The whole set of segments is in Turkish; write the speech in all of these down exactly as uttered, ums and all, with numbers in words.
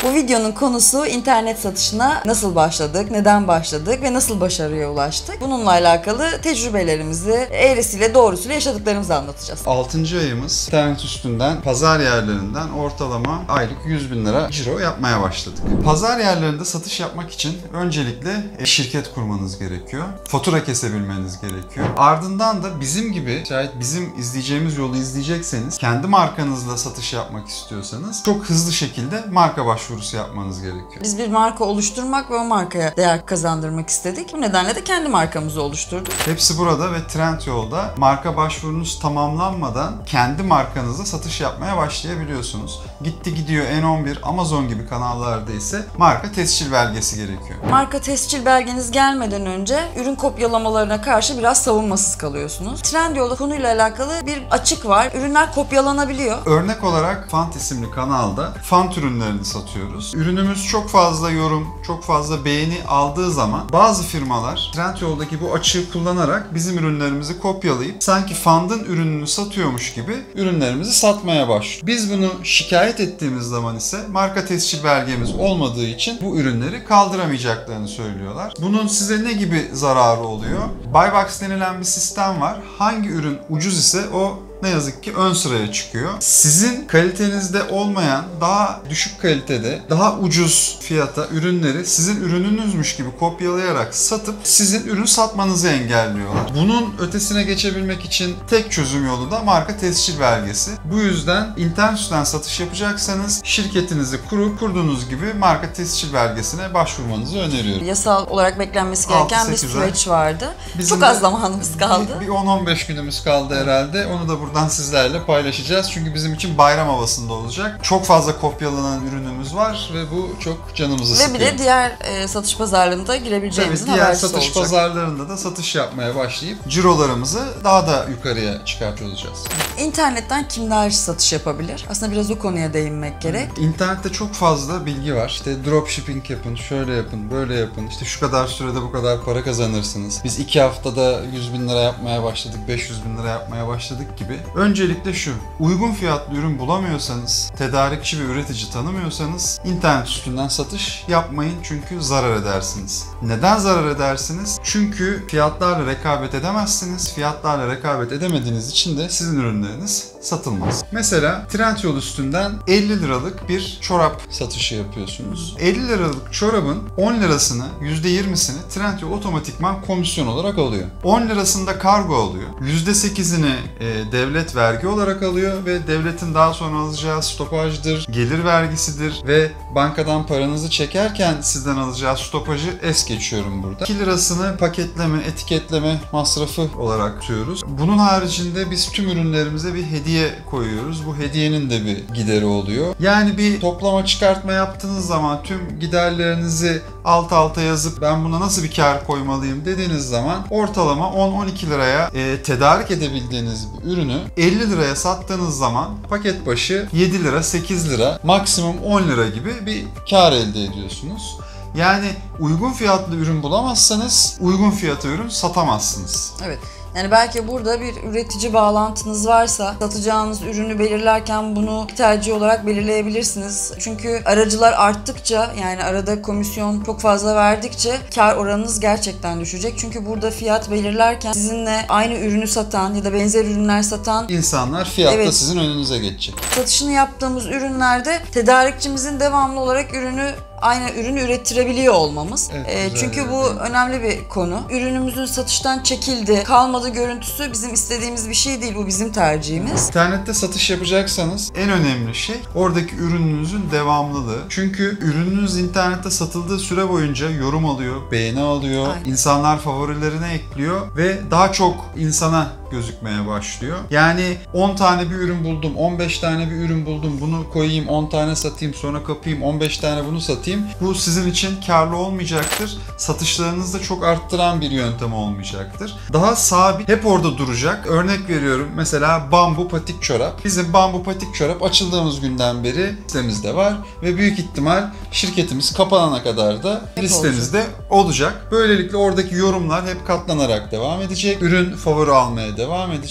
Bu videonun konusu internet satışına nasıl başladık, neden başladık ve nasıl başarıya ulaştık? Bununla alakalı tecrübelerimizi eğrisiyle doğrusuyla yaşadıklarımızı anlatacağız. altıncı ayımız internet üstünden, pazar yerlerinden ortalama aylık yüz bin lira ciro yapmaya başladık. Pazar yerlerinde satış yapmak için öncelikle şirket kurmanız gerekiyor. Fatura kesebilmeniz gerekiyor. Ardından da bizim gibi, şayet bizim izleyeceğimiz yolu izleyecekseniz, kendi markanızla satış yapmak istiyorsanız çok hızlı şekilde marka başvurusu yapmanız gerekiyor. Biz bir marka oluşturmak ve o markaya değer kazandırmak istedik. Bu nedenle de kendi markamızı oluşturduk. Hepsi burada ve Trendyol'da marka başvurunuz tamamlanmadan kendi markanızla satış yapmaya başlayabiliyorsunuz. Gitti gidiyor N on bir, Amazon gibi kanallarda ise marka tescil belgesi gerekiyor. Marka tescil belgeniz gelmeden önce ürün kopyalamalarına karşı biraz savunmasız kalıyorsunuz. Trendyol'da konuyla alakalı bir açık var. Ürünler kopyalanabiliyor. Örnek olarak Fant isimli kanalda Fant ürünlerini satıyoruz. Ürünümüz çok fazla yorum, çok fazla beğeni aldığı zaman bazı firmalar Trendyol'daki bu açığı kullanarak bizim ürünlerimizi kopyalayıp sanki Fant'ın ürününü satıyormuş gibi ürünlerimizi satmaya başlıyor. Biz bunu şikayet ettiğimiz zaman ise marka tescil belgemiz olmadığı için bu ürünleri kaldıramayacaklarını söylüyorlar. Bunun size ne gibi zararı oluyor? Buy box denilen bir sistem var. Hangi ürün ucuz ise o ne yazık ki ön sıraya çıkıyor. Sizin kalitenizde olmayan, daha düşük kalitede, daha ucuz fiyata ürünleri sizin ürününüzmüş gibi kopyalayarak satıp sizin ürün satmanızı engelliyorlar. Bunun ötesine geçebilmek için tek çözüm yolu da marka tescil belgesi. Bu yüzden internet üstünden satış yapacaksanız şirketinizi kurup kurduğunuz gibi marka tescil belgesine başvurmanızı öneriyorum. Yasal olarak beklenmesi gereken bir süreç vardı. Bizim Çok az zamanımız kaldı. Bir, bir on on beş günümüz kaldı herhalde. Onu da buradan sizlerle paylaşacağız. Çünkü bizim için bayram havasında olacak. Çok fazla kopyalanan ürünümüz var ve bu çok canımızı sıkıyor. Ve bir de diğer e, satış pazarlarında girebileceğimizin Tabii diğer habercisi satış olacak. pazarlarında da satış yapmaya başlayıp cirolarımızı daha da yukarıya çıkartıyor olacağız. İnternetten kimler satış yapabilir? Aslında biraz o konuya değinmek gerek. İnternette çok fazla bilgi var. İşte dropshipping yapın, şöyle yapın, böyle yapın. İşte şu kadar sürede bu kadar para kazanırsınız. Biz iki haftada yüz bin lira yapmaya başladık, beş yüz bin lira yapmaya başladık gibi. Öncelikle şu, uygun fiyatlı ürün bulamıyorsanız, tedarikçi ve üretici tanımıyorsanız internet üstünden satış yapmayın çünkü zarar edersiniz. Neden zarar edersiniz? Çünkü fiyatlarla rekabet edemezsiniz. Fiyatlarla rekabet edemediğiniz için de sizin ürünleriniz satılmaz. Mesela Trendyol üstünden elli liralık bir çorap satışı yapıyorsunuz. elli liralık çorabın on lirasını, yüzde yirmisini Trendyol otomatikman komisyon olarak alıyor. on lirasında kargo alıyor. yüzde sekizini e, devlet vergi olarak alıyor ve devletin daha sonra alacağı stopajdır, gelir vergisidir ve bankadan paranızı çekerken sizden alacağı stopajı es geçiyorum burada. iki lirasını paketleme, etiketleme masrafı olarak tutuyoruz. Bunun haricinde biz tüm ürünlerimize bir hediye koyuyoruz. Bu hediyenin de bir gideri oluyor. Yani bir toplama çıkartma yaptığınız zaman tüm giderlerinizi alt alta yazıp ben buna nasıl bir kar koymalıyım dediğiniz zaman ortalama on on iki liraya e, tedarik edebildiğiniz bir ürünü elli liraya sattığınız zaman paket başı yedi lira, sekiz lira, maksimum on lira gibi bir kar elde ediyorsunuz. Yani uygun fiyatlı ürün bulamazsanız uygun fiyata ürün satamazsınız. Evet. Yani belki burada bir üretici bağlantınız varsa satacağınız ürünü belirlerken bunu tercih olarak belirleyebilirsiniz. Çünkü aracılar arttıkça, yani arada komisyon çok fazla verdikçe kar oranınız gerçekten düşecek. Çünkü burada fiyat belirlerken sizinle aynı ürünü satan ya da benzer ürünler satan insanlar fiyatta evet, sizin önünüze geçecek. Satışını yaptığımız ürünlerde tedarikçimizin devamlı olarak ürünü aynı ürünü ürettirebiliyor olmamız. Evet, e, çünkü bu önemli bir konu. Ürünümüzün satıştan çekildi, kalmadı görüntüsü bizim istediğimiz bir şey değil. Bu bizim tercihimiz. İnternette satış yapacaksanız en önemli şey oradaki ürününüzün devamlılığı. Çünkü ürününüz internette satıldığı süre boyunca yorum alıyor, beğeni alıyor, aynen, insanlar favorilerine ekliyor ve daha çok insana gözükmeye başlıyor. Yani on tane bir ürün buldum, on beş tane bir ürün buldum, bunu koyayım, on tane satayım, sonra kapayım, on beş tane bunu satayım. Bu sizin için karlı olmayacaktır. Satışlarınızı da çok arttıran bir yöntem olmayacaktır. Daha sabit, hep orada duracak. Örnek veriyorum, mesela bambu patik çorap. Bizim bambu patik çorap açıldığımız günden beri listemizde var ve büyük ihtimal şirketimiz kapanana kadar da hep listemizde olacak. olacak. Böylelikle oradaki yorumlar hep katlanarak devam edecek. Ürün favori almaya devam edecek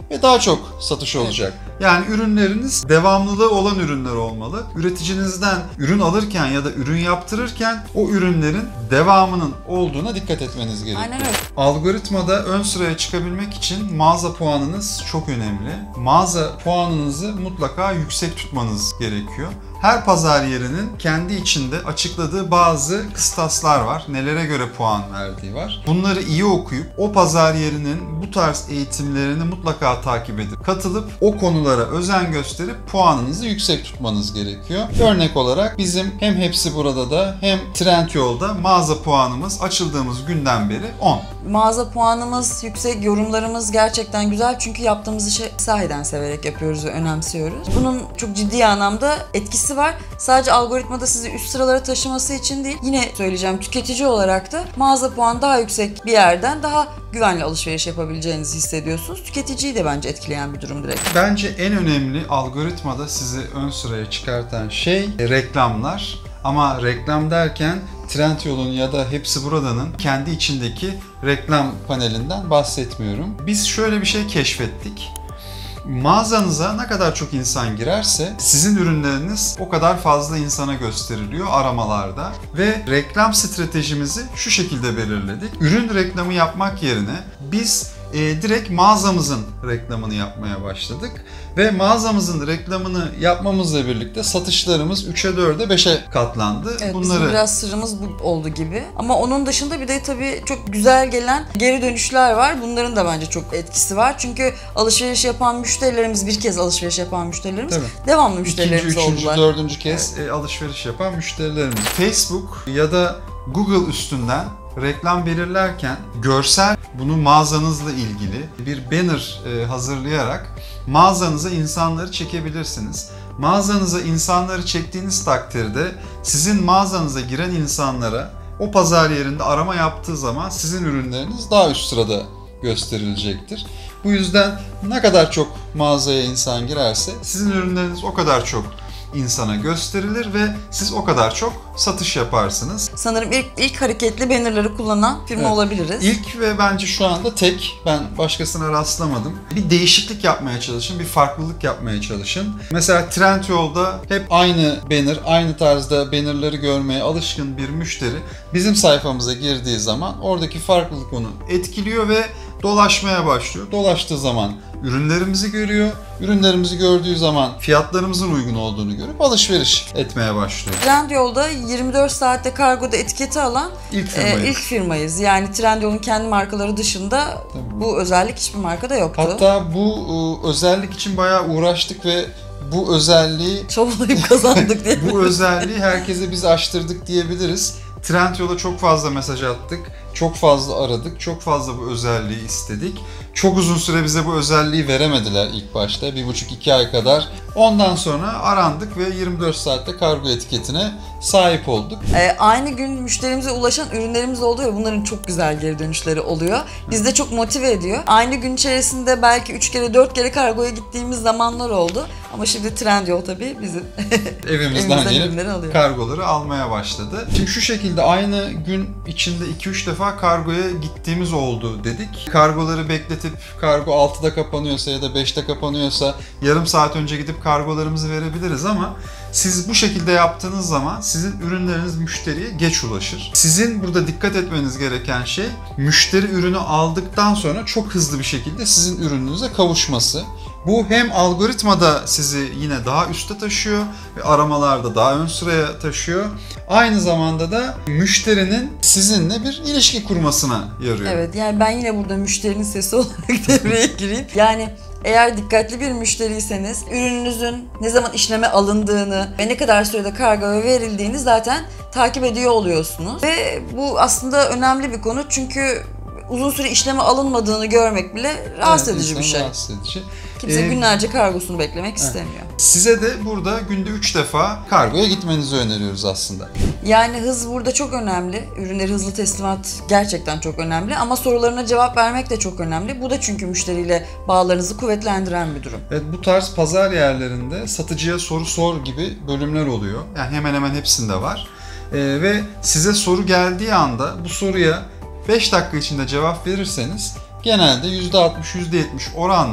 ve daha çok satış olacak. Yani ürünleriniz devamlılığı olan ürünler olmalı. Üreticinizden ürün alırken ya da ürün yaptırırken o ürünlerin devamının olduğuna dikkat etmeniz gerekiyor. Aynen öyle. Algoritmada ön sıraya çıkabilmek için mağaza puanınız çok önemli. Mağaza puanınızı mutlaka yüksek tutmanız gerekiyor. Her pazar yerinin kendi içinde açıkladığı bazı kıstaslar var. Nelere göre puan verdiği var. Bunları iyi okuyup o pazar yerinin bu tarz eğitimlerini mutlaka takip edip katılıp o konulara özen gösterip puanınızı yüksek tutmanız gerekiyor. Örnek olarak bizim hem Hepsi Burada da hem Trendyol'da mağaza puanımız açıldığımız günden beri on. Mağaza puanımız yüksek, yorumlarımız gerçekten güzel çünkü yaptığımız işi sahiden severek yapıyoruz ve önemsiyoruz. Bunun çok ciddi anlamda etkisi var. Sadece algoritmada sizi üst sıralara taşıması için değil, yine söyleyeceğim, tüketici olarak da mağaza puanı daha yüksek bir yerden daha güvenli alışveriş yapabileceğinizi hissediyorsunuz. Tüketiciyi de bence etkileyen bir durum direkt. Bence en önemli algoritmada sizi ön sıraya çıkartan şey reklamlar. Ama reklam derken Trendyol'un ya da Hepsi Burada'nın kendi içindeki reklam panelinden bahsetmiyorum. Biz şöyle bir şey keşfettik. Mağazanıza ne kadar çok insan girerse sizin ürünleriniz o kadar fazla insana gösteriliyor aramalarda ve reklam stratejimizi şu şekilde belirledik. Ürün reklamı yapmak yerine biz e, direkt mağazamızın reklamını yapmaya başladık ve mağazamızın reklamını yapmamızla birlikte satışlarımız üçe dörde beşe katlandı. Evet, Bunları... bizim biraz sırrımız bu oldu gibi. Ama onun dışında bir de tabii çok güzel gelen geri dönüşler var. Bunların da bence çok etkisi var. Çünkü alışveriş yapan müşterilerimiz, bir kez alışveriş yapan müşterilerimiz Tabii. devamlı müşterilerimiz İkinci, üçüncü, oldular. dördüncü kez evet. alışveriş yapan müşterilerimiz. Facebook ya da Google üstünden reklam belirlerken görsel, bunu mağazanızla ilgili bir banner hazırlayarak mağazanıza insanları çekebilirsiniz. Mağazanıza insanları çektiğiniz takdirde sizin mağazanıza giren insanlara o pazar yerinde arama yaptığı zaman sizin ürünleriniz daha üst sırada gösterilecektir. Bu yüzden ne kadar çok mağazaya insan girerse sizin ürünleriniz o kadar çok insana gösterilir ve siz o kadar çok satış yaparsınız. Sanırım ilk ilk hareketli bannerları kullanan firma evet. olabiliriz. İlk ve bence şu anda tek. Ben başkasına rastlamadım. Bir değişiklik yapmaya çalışın, bir farklılık yapmaya çalışın. Mesela Trendyol'da hep aynı banner, aynı tarzda bannerları görmeye alışkın bir müşteri bizim sayfamıza girdiği zaman oradaki farklılık onu etkiliyor ve dolaşmaya başlıyor. Dolaştığı zaman ürünlerimizi görüyor. Ürünlerimizi gördüğü zaman fiyatlarımızın uygun olduğunu görüp alışveriş etmeye başlıyor. Trendyol'da yirmi dört saatte kargoda etiketi alan ilk firmayız. E, ilk firmayız. Yani Trendyol'un kendi markaları dışında Tabii. bu özellik hiçbir markada yoktu. Hatta bu e, özellik için bayağı uğraştık ve bu özelliği çabalayıp kazandık diye. Bu özelliği herkese biz açtırdık diyebiliriz. Trendyol'a çok fazla mesaj attık, çok fazla aradık, çok fazla bu özelliği istedik. Çok uzun süre bize bu özelliği veremediler ilk başta, bir buçuk iki ay kadar. Ondan sonra arandık ve yirmi dört saatte kargo etiketine sahip olduk. Ee, aynı gün müşterimize ulaşan ürünlerimiz oluyor. Bunların çok güzel geri dönüşleri oluyor. Bizi de çok motive ediyor. Aynı gün içerisinde belki üç kere dört kere kargoya gittiğimiz zamanlar oldu. Ama şimdi Trendyol tabii bizim evimizden gelip kargoları almaya başladı. Şimdi şu şekilde aynı gün içinde iki üç defa kargoya gittiğimiz oldu dedik. Kargoları bekletip kargo altıda kapanıyorsa ya da beşte kapanıyorsa yarım saat önce gidip kargolarımızı verebiliriz ama siz bu şekilde yaptığınız zaman sizin ürünleriniz müşteriye geç ulaşır. Sizin burada dikkat etmeniz gereken şey müşteri ürünü aldıktan sonra çok hızlı bir şekilde sizin ürününüze kavuşması. Bu hem algoritmada sizi yine daha üste taşıyor ve aramalarda daha ön sıraya taşıyor. Aynı zamanda da müşterinin sizinle bir ilişki kurmasına yarıyor. Evet, yani ben yine burada müşterinin sesi olarak devreye gireyim. Yani eğer dikkatli bir müşteriyseniz ürününüzün ne zaman işleme alındığını ve ne kadar sürede kargoya verildiğini zaten takip ediyor oluyorsunuz. Ve bu aslında önemli bir konu çünkü uzun süre işleme alınmadığını görmek bile rahatsız evet, edici bir şey. Rahatsız edici. Kimse ee, günlerce kargosunu beklemek evet. istemiyor. Size de burada günde üç defa kargoya gitmenizi öneriyoruz aslında. Yani hız burada çok önemli. Ürünleri hızlı teslimat gerçekten çok önemli ama sorularına cevap vermek de çok önemli. Bu da çünkü müşteriyle bağlarınızı kuvvetlendiren bir durum. Evet, bu tarz pazar yerlerinde satıcıya soru sor gibi bölümler oluyor. Yani hemen hemen hepsinde var. Ee, ve size soru geldiği anda bu soruya beş dakika içinde cevap verirseniz genelde yüzde altmış yüzde yetmiş oranla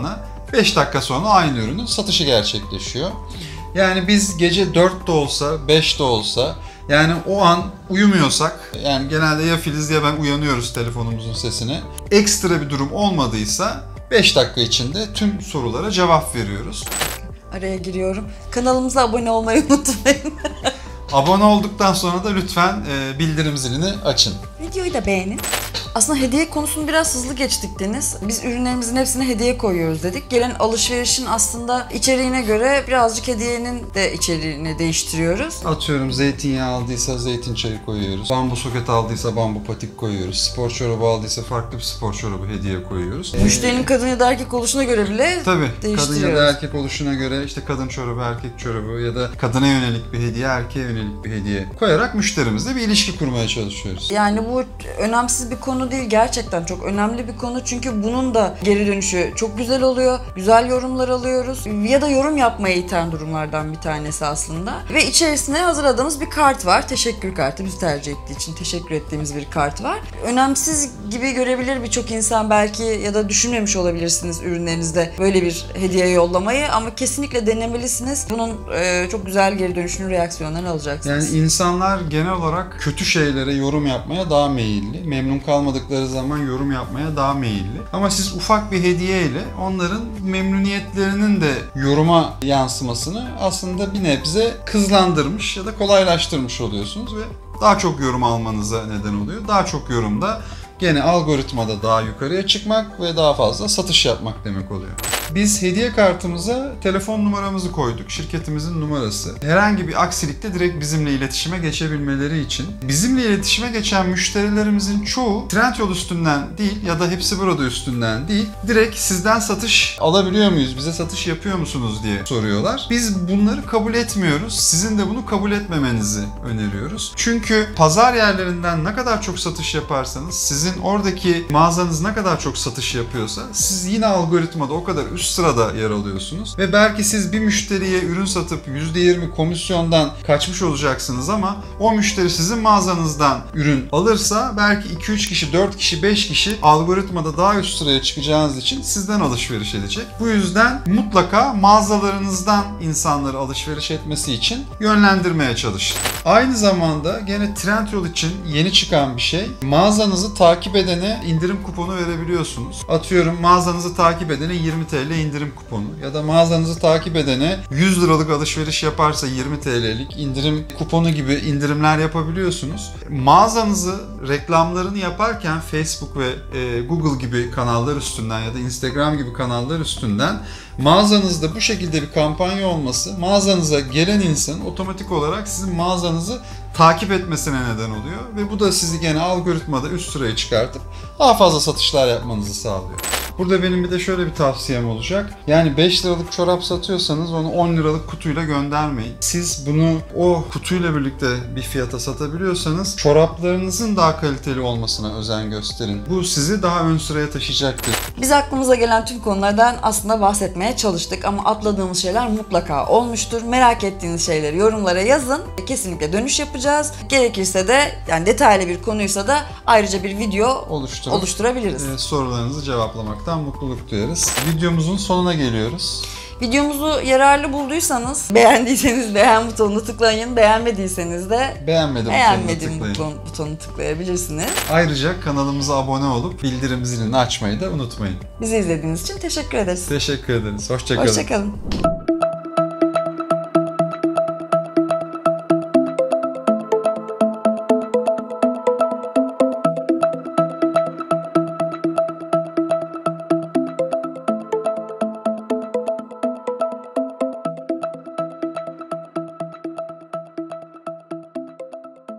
beş dakika sonra aynı ürünün satışı gerçekleşiyor. Yani biz gece dörtte olsa, beşte olsa, yani o an uyumuyorsak, yani genelde ya Filiz ya ben uyanıyoruz telefonumuzun sesine. Ekstra bir durum olmadıysa beş dakika içinde tüm sorulara cevap veriyoruz. Araya giriyorum. Kanalımıza abone olmayı unutmayın. Abone olduktan sonra da lütfen e, bildirim zilini açın. Videoyu da beğenin. Aslında hediye konusunu biraz hızlı geçtik Deniz. Biz ürünlerimizin hepsine hediye koyuyoruz dedik. Gelen alışverişin aslında içeriğine göre birazcık hediyenin de içeriğini değiştiriyoruz. Atıyorum zeytinyağı aldıysa zeytin çayı koyuyoruz. Bambu soket aldıysa bambu patik koyuyoruz. Spor çorabı aldıysa farklı bir spor çorabı hediye koyuyoruz. Müşterinin kadın ya da erkek oluşuna göre bile Tabii, değiştiriyoruz. kadın ya da erkek oluşuna göre işte kadın çorabı, erkek çorabı ya da kadına yönelik bir hediye, erkeğe yönelik bir hediye koyarak müşterimizle bir ilişki kurmaya çalışıyoruz. Yani bu önemsiz bir konu değil, gerçekten çok önemli bir konu çünkü bunun da geri dönüşü çok güzel oluyor. Güzel yorumlar alıyoruz ya da yorum yapmaya iten durumlardan bir tanesi aslında. Ve içerisine hazırladığımız bir kart var. Teşekkür kartı, biz tercih ettiği için teşekkür ettiğimiz bir kart var. Önemsiz gibi görebilir birçok insan belki ya da düşünmemiş olabilirsiniz ürünlerinizde böyle bir hediye yollamayı ama kesinlikle denemelisiniz. Bunun e, çok güzel geri dönüşünü, reaksiyonlarını alacaksınız. Yani insanlar genel olarak kötü şeylere yorum yapmaya daha meyilli. Memnun kalmadıkları zaman yorum yapmaya daha meyilli. Ama siz ufak bir hediye ile onların memnuniyetlerinin de yoruma yansımasını aslında bir nebze hızlandırmış ya da kolaylaştırmış oluyorsunuz ve daha çok yorum almanıza neden oluyor. Daha çok yorumda gene algoritmada daha yukarıya çıkmak ve daha fazla satış yapmak demek oluyor. Biz hediye kartımıza telefon numaramızı koyduk. Şirketimizin numarası. Herhangi bir aksilikte direkt bizimle iletişime geçebilmeleri için. Bizimle iletişime geçen müşterilerimizin çoğu Trendyol üstünden değil ya da Hepsi Burada üstünden değil. Direkt sizden satış alabiliyor muyuz? Bize satış yapıyor musunuz diye soruyorlar. Biz bunları kabul etmiyoruz. Sizin de bunu kabul etmemenizi öneriyoruz. Çünkü pazar yerlerinden ne kadar çok satış yaparsanız, sizin oradaki mağazanız ne kadar çok satış yapıyorsa siz yine algoritmada o kadar üst sırada yer alıyorsunuz. Ve belki siz bir müşteriye ürün satıp yüzde yirmi komisyondan kaçmış olacaksınız ama o müşteri sizin mağazanızdan ürün alırsa belki iki üç kişi, dört kişi, beş kişi algoritmada daha üst sıraya çıkacağınız için sizden alışveriş edecek. Bu yüzden mutlaka mağazalarınızdan insanları alışveriş etmesi için yönlendirmeye çalışın. Aynı zamanda gene Trendyol için yeni çıkan bir şey. Mağazanızı takip edene indirim kuponu verebiliyorsunuz. Atıyorum mağazanızı takip edene yirmi TL indirim kuponu ya da mağazanızı takip edene yüz liralık alışveriş yaparsa yirmi TL'lik indirim kuponu gibi indirimler yapabiliyorsunuz. Mağazanızı reklamlarını yaparken Facebook ve e, Google gibi kanallar üstünden ya da Instagram gibi kanallar üstünden mağazanızda bu şekilde bir kampanya olması mağazanıza gelen insan otomatik olarak sizin mağazanızı takip etmesine neden oluyor ve bu da sizi gene algoritmada üst sıraya çıkartıp daha fazla satışlar yapmanızı sağlıyor. Burada benim bir de şöyle bir tavsiyem olacak. Yani beş liralık çorap satıyorsanız onu on liralık kutuyla göndermeyin. Siz bunu o kutuyla birlikte bir fiyata satabiliyorsanız çoraplarınızın daha kaliteli olmasına özen gösterin. Bu sizi daha ön sıraya taşıyacaktır. Biz aklımıza gelen tüm konulardan aslında bahsetmeye çalıştık ama atladığımız şeyler mutlaka olmuştur. Merak ettiğiniz şeyleri yorumlara yazın. Kesinlikle dönüş yapacağız. Gerekirse de yani detaylı bir konuysa da ayrıca bir video Oluşturup, oluşturabiliriz. E, sorularınızı cevaplamaktan mutluluk duyarız. Videomuzun sonuna geliyoruz. Videomuzu yararlı bulduysanız beğendiyseniz beğen butonunu tıklayın. Beğenmediyseniz de Beğenmedim beğenmedim butonuna tıklayın. buton, butonu tıklayabilirsiniz. Ayrıca kanalımıza abone olup bildirim zilini açmayı da unutmayın. Bizi izlediğiniz için teşekkür ederiz. Teşekkür ederiz. Hoşça kalın. Hoşça kalın.